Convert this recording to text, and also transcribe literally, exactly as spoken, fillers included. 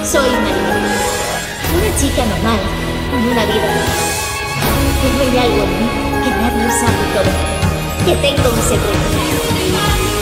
Soy María, una chica normal, con una vida normal. Pero hay algo en mí que nadie sabe todo, que tengo un secreto.